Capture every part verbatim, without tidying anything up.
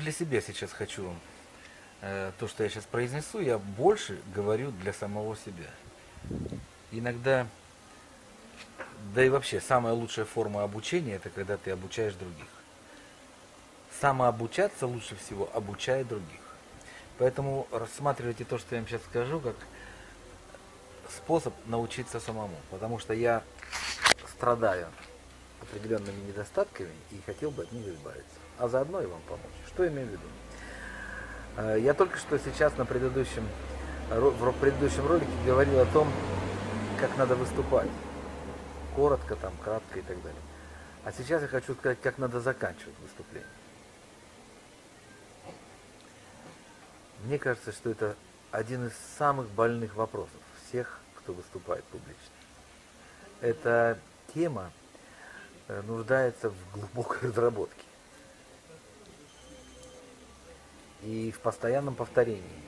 для себя сейчас хочу э, то, что я сейчас произнесу, я больше говорю для самого себя. Иногда, да и вообще, самая лучшая форма обучения, это когда ты обучаешь других. Самообучаться лучше всего, обучая других. Поэтому рассматривайте то, что я вам сейчас скажу, как способ научиться самому. Потому что я страдаю определенными недостатками и хотел бы от них избавиться. А заодно и вам помочь. Что имею в виду? Я только что сейчас на предыдущем, в предыдущем ролике говорил о том, как надо выступать. Коротко, там, кратко и так далее. А сейчас я хочу сказать, как надо заканчивать выступление. Мне кажется, что это один из самых больных вопросов всех, кто выступает публично. Эта тема нуждается в глубокой разработке и в постоянном повторении.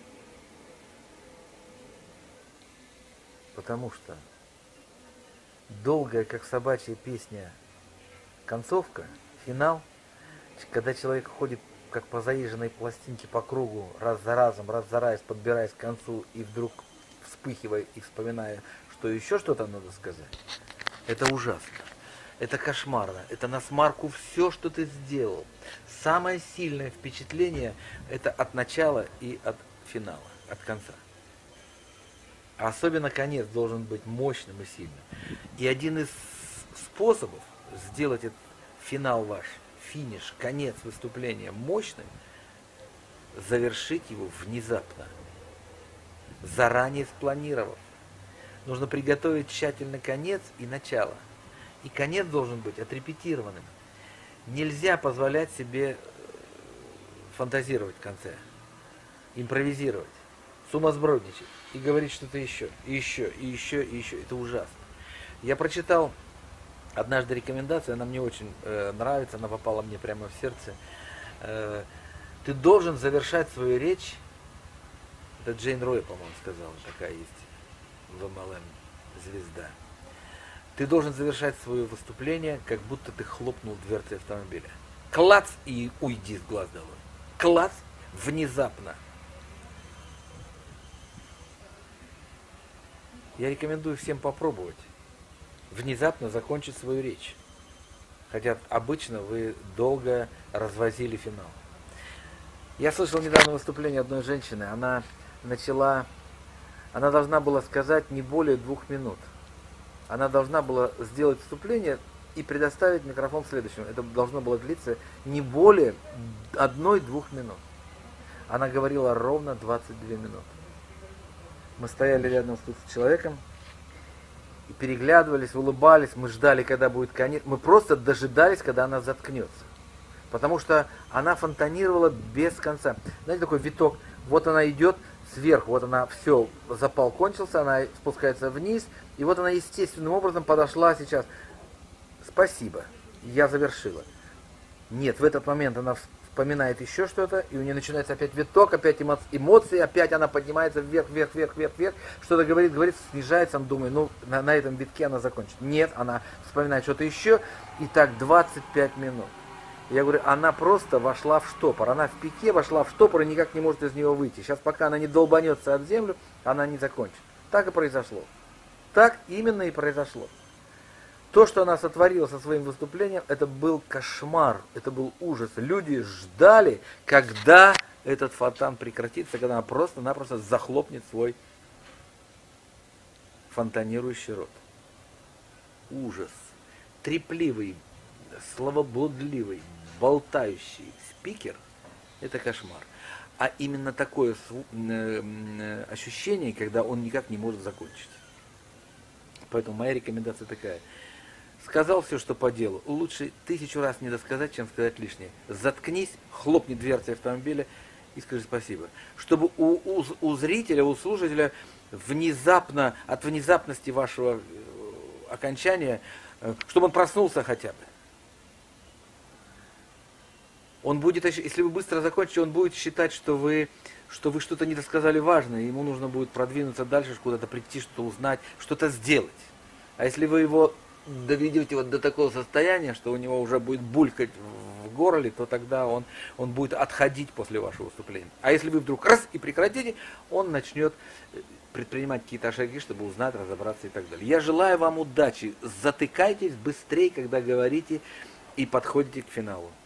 Потому что долгая, как собачья песня, концовка, финал, когда человек ходит как по заезженной пластинке по кругу, раз за разом, раз за раз, подбираясь к концу и вдруг вспыхивая и вспоминая, что еще что-то надо сказать, это ужасно. Это кошмарно, это насмарку все, что ты сделал. Самое сильное впечатление это от начала и от финала, от конца. А особенно конец должен быть мощным и сильным. И один из способов сделать этот финал ваш, финиш, конец выступления мощным, завершить его внезапно, заранее спланировав. Нужно приготовить тщательно конец и начало. И конец должен быть отрепетированным. Нельзя позволять себе фантазировать в конце, импровизировать, сумасбродничать и говорить что-то еще, и еще, и еще, и еще. Это ужасно. Я прочитал однажды рекомендацию, она мне очень э, нравится, она попала мне прямо в сердце. Э, ты должен завершать свою речь, это Джейн Рой, по-моему, сказала, такая есть в эм эл эм звезда. Ты должен завершать свое выступление, как будто ты хлопнул дверцей автомобиля. Клац и уйди с глаз долой. Клац внезапно. Я рекомендую всем попробовать внезапно закончить свою речь. Хотя обычно вы долго развозили финал. Я слышал недавно выступление одной женщины. Она начала, она должна была сказать не более двух минут. Она должна была сделать вступление и предоставить микрофон следующему. Это должно было длиться не более одной-двух минут. Она говорила ровно двадцать две минуты. Мы стояли рядом с человеком и переглядывались, улыбались, мы ждали, когда будет конец. Мы просто дожидались, когда она заткнется. Потому что она фонтанировала без конца. Знаете, такой виток. Вот она идет сверху, вот она, все, запал кончился, она спускается вниз. И вот она естественным образом подошла сейчас. Спасибо, я завершила. Нет, в этот момент она вспоминает еще что-то, и у нее начинается опять виток, опять эмоции, опять она поднимается вверх, вверх, вверх, вверх, вверх, что-то говорит, говорит, снижается, он думает, ну, на, на этом витке она закончит. Нет, она вспоминает что-то еще, и так двадцать пять минут. Я говорю, она просто вошла в штопор, она в пике вошла в штопор и никак не может из него выйти. Сейчас, пока она не долбанется от землю, она не закончит. Так и произошло. Так именно и произошло. То, что она сотворила со своим выступлением, это был кошмар, это был ужас. Люди ждали, когда этот фонтан прекратится, когда она просто-напросто захлопнет свой фонтанирующий рот. Ужас. Трепливый, словоблудливый, болтающий спикер – это кошмар. А именно такое ощущение, когда он никак не может закончить. Поэтому моя рекомендация такая. Сказал все, что по делу. Лучше тысячу раз не досказать, чем сказать лишнее. Заткнись, хлопни дверцей автомобиля и скажи спасибо. Чтобы у, у, у зрителя, у слушателя внезапно, от внезапности вашего окончания, чтобы он проснулся хотя бы. Он будет, если вы быстро закончите, он будет считать, что вы, что вы что-то не досказали важное, ему нужно будет продвинуться дальше, куда-то прийти, что-то узнать, что-то сделать. А если вы его доведете вот до такого состояния, что у него уже будет булькать в горле, то тогда он, он будет отходить после вашего выступления. А если вы вдруг раз и прекратите, он начнет предпринимать какие-то шаги, чтобы узнать, разобраться и так далее. Я желаю вам удачи. Затыкайтесь быстрее, когда говорите и подходите к финалу.